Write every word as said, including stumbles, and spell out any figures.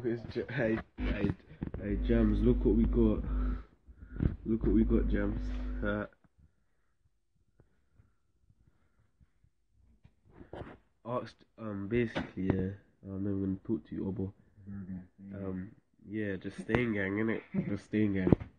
it's J- hey, hey, hey, Jams, look what we got. Look what we got, Jams. Uh, asked, um, basically, yeah, I'm never gonna talk to you, Obo. Um, yeah, just staying gang, innit? Just staying gang.